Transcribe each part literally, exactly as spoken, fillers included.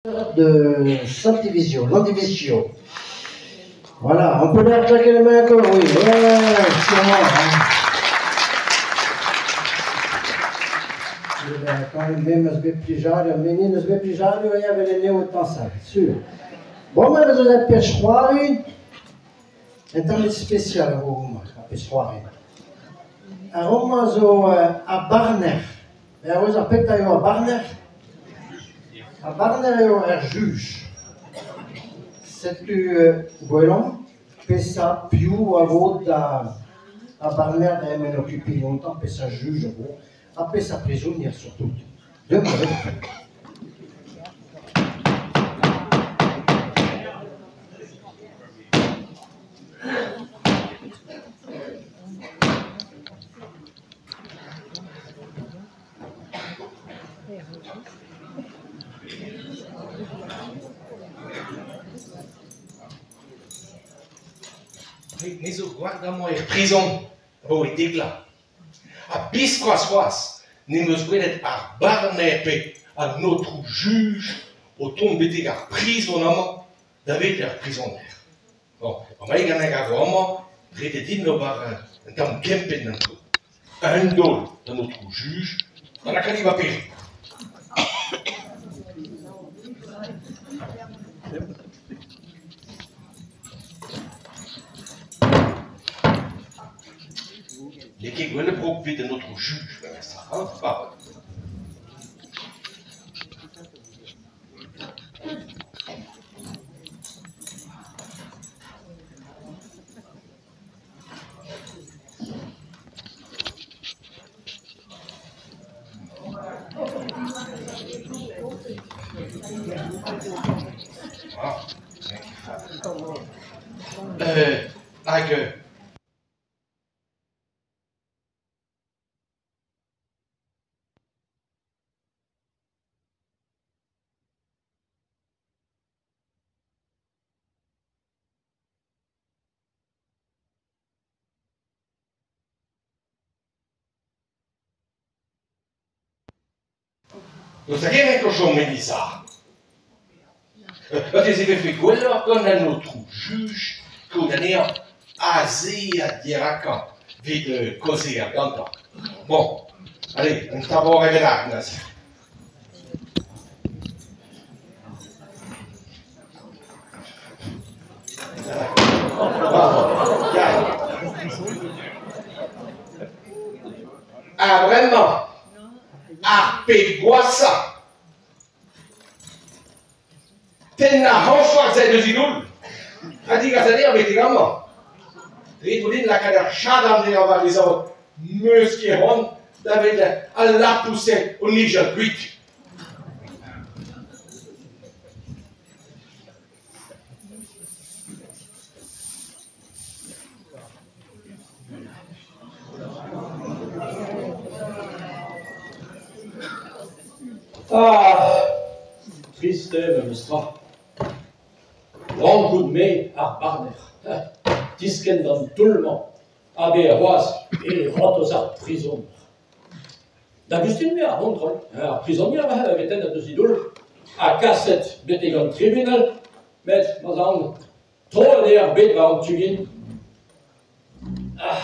De subdivision, l'andivision. Voilà, on peut leur claquer les mains encore, oui. Ouais, sûrement. Hein. Quand même, je vais plus genre, menino, je vais plus genre, il y avait les nez autant ça, sûr. Bon, mais vous avez pêche-roire, c'est un peu spécial, a pêche-roire. Un roman à Barner. Et vous appelez à Barner. A Barner est un juge. C'est du Guélon, pesa più a voda a Barner da m'en occupé longtemps, pesa juge, a pesa prisonnier surtout. Deux mots. Mais au guarda-moi en prison, pour être là. À Bisquasquas, nous nous voulons à Barnepe, à notre juge, au tombe de la prisonnement, d'avec leur prisonnière. Bon, on va y gagner à Roma, près de dix neuf ans, un temps kempen d'un tout. Un dol de notre juge, dans la calibre péri. Les qui veulent profiter de notre juge, mais ça rentre pas. Ah, euh, avec lo sapete che sono mi sa? Perché si fait quello con un autre juge che donnait Asie à Diracan, vite causer à Gantan. Bon, allez, on s'en va révéler. Ah, vraiment? Ah, Pégoissa! Tenna honfa zai deux idoles. Adi gazali avec les gamins. Ritolin la cadre chadam de avalisant. Muskeron, David, Allah poussé au Niger huit. Ah, triste Mistra. Grand coup de mai à Barner. Disken dans tout le monde. Abbé Roise et Rotosar prison. D'Agustin mais à Rondrol. Un prisonnier avec un de idoles. À cassette de Tégon tribunal. Mais, mazan, trop d'air bête va en tugin. Ah.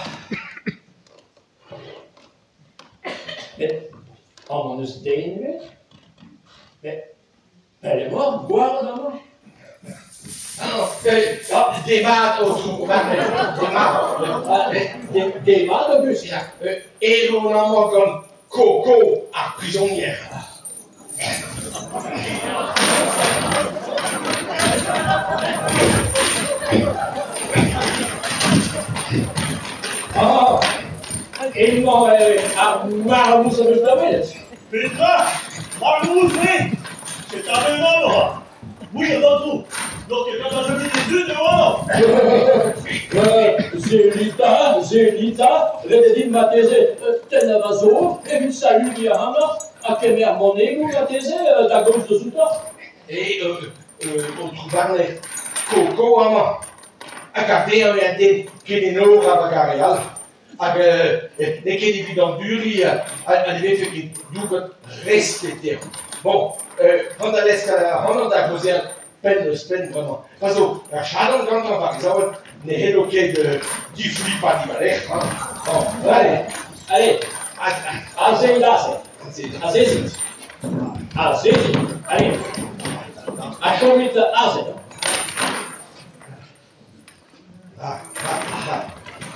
Mais, en mon stain, mais, elle est morte, boire d'abord. Ah, des maths au trou, des maths. Des maths, Auguste. Et l'on a mort comme Coco à prisonnière. Ah, et moi, à Marmousse à Mustamel. Petra, Marmousse, c'est un énorme. Oui, avant tout. Donc, il y a quand même des deux de Zélita, Zélita, Rededin m'a taisé, Tenavazo, et une salut Diahama, à Kemer Monego m'a taisé, la gauche de Souta. Et on trouve les Coco à moi. À garder un été qui est nos rabagaréal. Avec les qui est dans Duri, à l'événement qui nous respecter. Bon, äh, von der Leska, von der Gosier, peine de spend vraiment. Also, er schaden quand on va exemple, ne heloke de du flux pas du balai. Bon, allez, allez, allez, là, allez, allez, allez, achons vite, allez. Ah, ah, ah.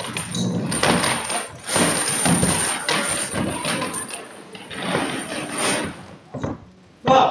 Wat?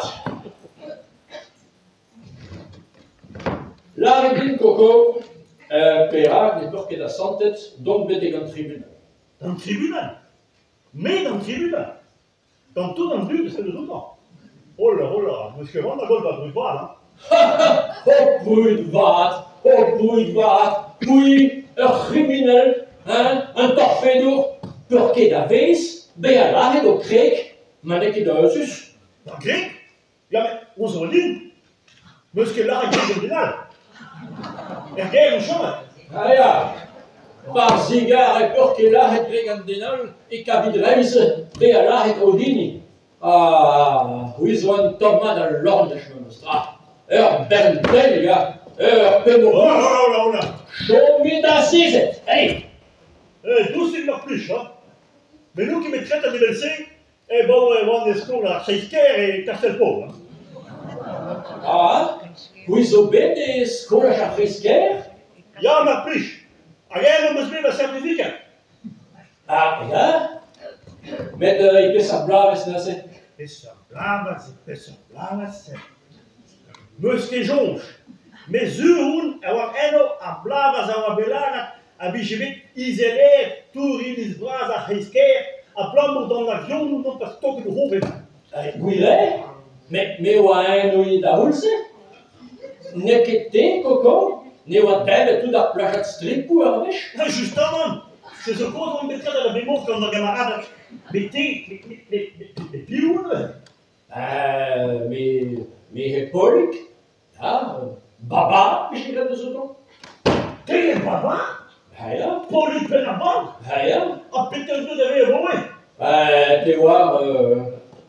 Laridin Coco, euh, Pérac, n'est pas que la santé, donc bête dans le tribunal. Dans le tribunal? Mais dans le tribunal? Dans tout dans le but de celle de tout temps? Oh là, oh là, monsieur Van der Gold va bruit hein? Oh, bruit de vat, oh, bruit de vat, oui, un criminel, hein, un torfedour, pour qu'il avise, ben là, il est grec, mais il est dans sus. Dans grec? Ja, mais on se redit, monsieur là, il est dans le tribunal. Er geht schon mal. Ah ja, par zigar et pour qu'il a het regandinal et cavidreise, ben là, il est odini. Ah, oui, ils ont un Thomas dans l'ordre de chemin de strat. Er Berntel, ja, er Oh Pemoro. là, oh là, oh là. Show me the season, hey! Eh, tous ils n'ont plus, hein. Mais nous qui me traitent à déverser, eh bon, on est school à Shakespeare et Castelpau, hein. Ah, vous avez des scoles à frisquer? Ja, maar plus. Alleen om eens weer wat certificat. Ah, ja? Met de I P Sablaves, dat is het. Pessa blava, c'est pessa blava, c'est. Monsieur Jonge, mais zuun, er was eno a blava za wabelana, a bijibit isolé, tour in is bras a risquer, a plan dans l'avion, nous non pas stocker de hoven. Oui, là? Mais, mais ouais, nous, da hulse? Ne quitte, coco? Ne wa belle tout da plage de strip pour arracher? Justement, c'est ce qu'on mettra dans la mémoire quand on a camarade. Mais t'es, mais, mais, mais, mais, mais, plus où, là? Euh, mais, mais Hippolyte, ah, Baba, je dirais de ce temps. T'es un baba? Ah, ja. Pour lui peine à bord? Ah, ja. Ah, putain, vous devez avouer. Euh, tu vois, euh,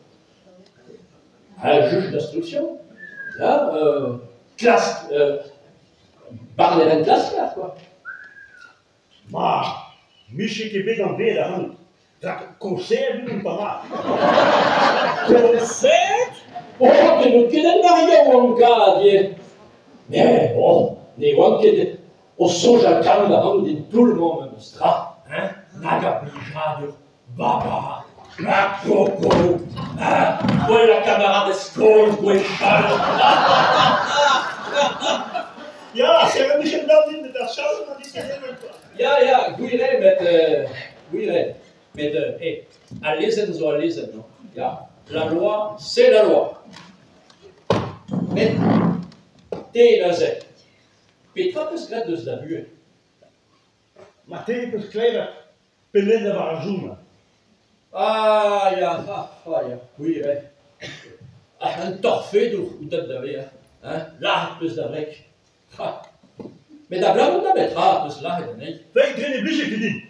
un juge d'instruction, là, euh, classe, euh, parler d'une classe là, quoi. Ma, Michel Québec en V, la honte. Ça concerne nous pas mal. Concert? Oh, tu nous quittes de Mario, mon gars, vieux. Mais bon, les gens qui étaient au songe à calme, la honte de tout le monde, même strat, hein, naga bijade, baba, la coco, hein, ouais, la camarade Skoll, ouais, Ja, c'est un Michel Darwin de ta chambre, on a dit que c'est même pas. Ja, ja, guire met, euh, guire, met, euh, hey, à lesen so à lesen, non? Ja, la loi, c'est la loi. Mais, t'es là, c'est. Petra peut se de la vue. Matei peut se clair, pelé de Varjoum. Ah, ja, ah, ah, ja, guire. Ah, un torfedo, ou t'as de la hein? Là, plus d'avec. Ah. Mais d'abord, on t'amettra, plus là, et n'est. Fait que n'est plus qui dit.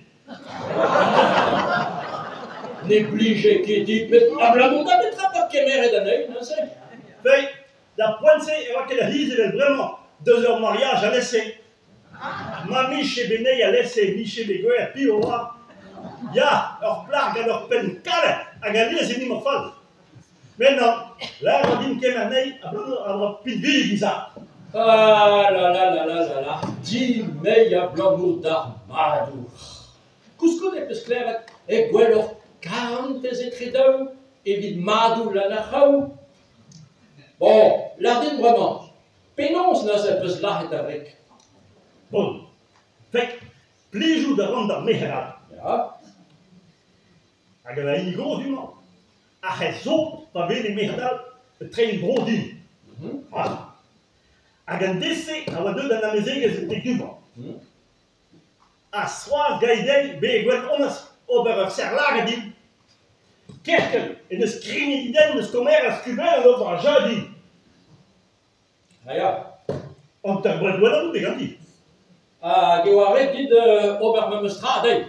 Négligé qui dit, mais d'abord, on t'amettra pas qu'il mère et d'un non c'est. Fait, la pointe c'est, elle va qu'elle a dit, elle est vraiment deux heures mariage à laisser. Mamie chez Béné a laissé Michel Bégué, puis au roi. Ya, leur plaque, leur peine calme, à gagner les ennemis morphales. Maintenant, là, on dit que maintenant, après, on va plus de vie bizarre. Ah là là là là là là, di meia blamour d'armado. Cusco de pesclera e quello quarante etredão e vid madu la nachau. Bon, l'ardine vraiment. Pénonce n'a se peut là et avec. Bon, fait, plus jour de ronde Meheral. Ja. A gana une grosse du monde. A raison, pas bien les Meheral, très gros dit. Ah. A gan desse, a wa deux dans la maison, ils étaient du monde. A soir, gaidei, be gwen onas, ober serlaga dit. Kerkel, et ne scrini d'idem, ne scomer a scuber, l'autre a jadi. Ah ja. On t'a gwen gwen ou begandi. Ah, geware dit de Obermemstrade.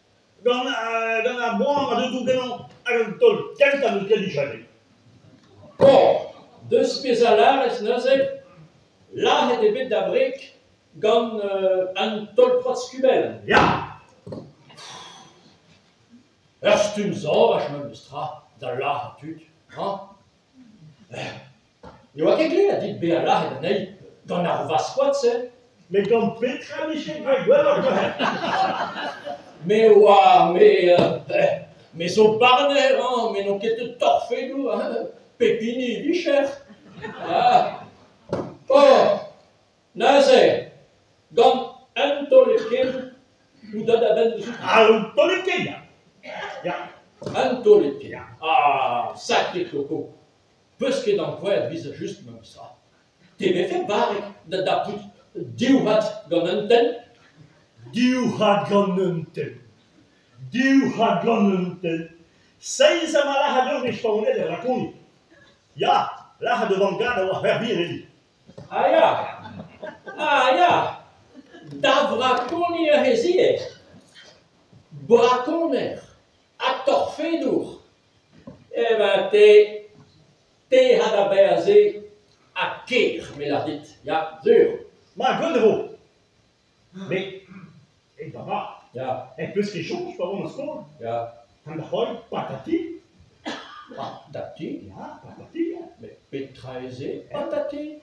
Gan a, gan a boan, a de tout ganon, a gan tol, kent a nous jadi jadi. Bon, dus bezalaris, naze, là, het de bit d'abrik, gan uh, een tolprotskubel. Ja, Erst een zorg, mijn bestra, daar lag het uit. Je wat ik leer, dit bij Allah, dan nee, dan naar was wat ze. mais comme Petra Michel Grégoire, Mais ouais, mais, euh, mais zo barne, hein, mais non, qui te torfait, nous, hein, pépini, bicher. Ah. Oh, naze, dan een tollekin, hoe dat dat bent bezoekt. alors, ton équipe, ja. Ja, Een tollekin. Ah, sacré coco. Puisque dan quoi, het vise juste même ça. T'es bien fait barre, dat dat put, dieu wat, gan een ten. du had gonnunten. Du had gonnunten. Sei ze maar lachen door niet van de raccoon. Ja, lachen de vanguarde wat herbieren. Ah ja, ah ja, daar braconnier hezie. Braconner, a torfedur. Eh ben, te, te had daarbij ze a keer, me la dit. Ja, zuur. Maar Gundevo. Mais, et papa, Ja, et plus que chose, pas bon score. ja, Dan de gooi, patati. patati, Ja, patati, ja. me petraise, patati.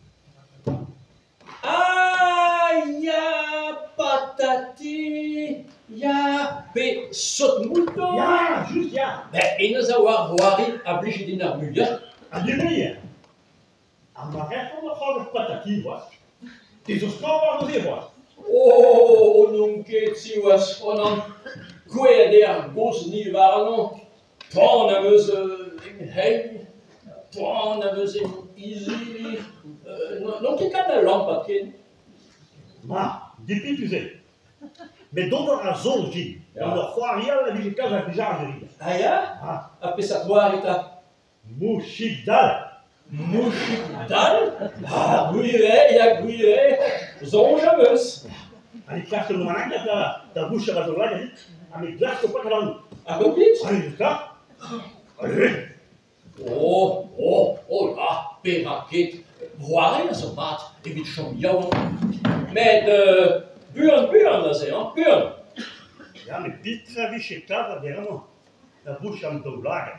Ah ja, patati, ja, pe sot multo. Ja, juist, ja. Ben, ene zou haar hoari obligé die naar muur. En die mee. En maar echt van de gouden patati was. Het is een score waar we zien was. Oh, non che ci was onan. Kwe der gos ni varno. Ton a meus in heim. Ton a meus in easy. Non che kan de lampat ken. Maar, die piep u zegt. Met donder aan zon zien. Ja. En de gouden hier, die kan zijn bizar gereden. Ah ja? Ah, A pesatoirita. Mouchidal. Mushidal? Ah, guire, ja guire. Zonja meus. En ik krijg er nog een keer dat de bouche was er lang niet. En ik dacht op een dan. A gopit? Allee, dus dat. Allee. Oh, oh, oh là, peraket. Voire zo maat, evit schon jou. Met de buren, buren, dat is hè, buren. Ja, met Pietra Vicheta, dat is nog. De bouche aan het doblagen.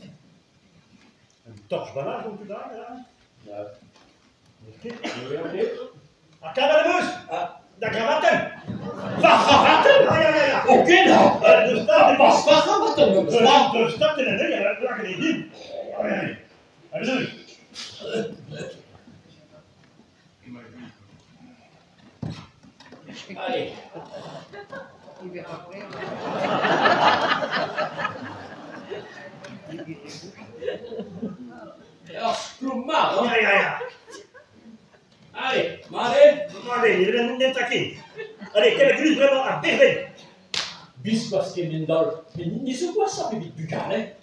En toch banaan komt u daar, ja. Ja, Kijk. ja, Ah, camermeus! Ah, De kravatten! wat kravatten? Ja, ja, ja, ja. Oké nou, Eh, Dus dat pas wat kravatten, De mevrouw. de stad in een ding, dat lachen niet in. Ja, ja, ja. En zo. Allez. Ja, plumar, Ja, hè? ja, ja. Allez, maar hè. Allee, je bent net taquin. Allee, quelle grue vraiment à merveille. Bispas que mendal, mais ni se quoi ça, mais du gars, hein?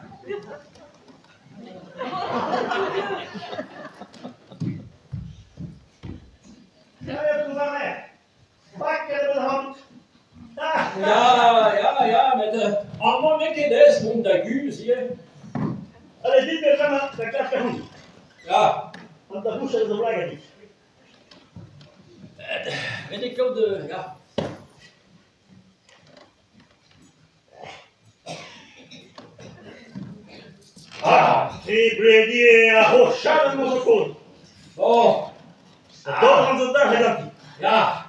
Allee, tout va bien. Bakken met de hand. Ah, Ja, ja, ja, met de allemaal een keer des montagu, zie je? Allee, dit is vraiment, dat krijg je goed. Ja, Want de bouche is de blague niet. weet ik wel de, ja. Ah, si bredi a hochade nos secours. Oh, Dat gaan ze daar gedaan. ja,